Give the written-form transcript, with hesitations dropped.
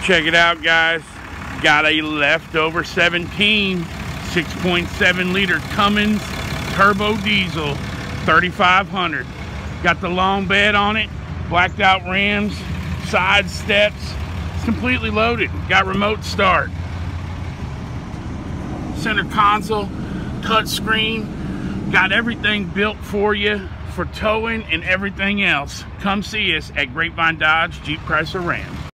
Check it out, guys. Got a leftover 17 6.7 liter Cummins turbo diesel 3500. Got the long bed on it, blacked out rims, side steps. It's completely loaded. Got remote start, center console, touch screen. Got everything built for you for towing and everything else. Come see us at Grapevine Dodge Jeep Chrysler Ram.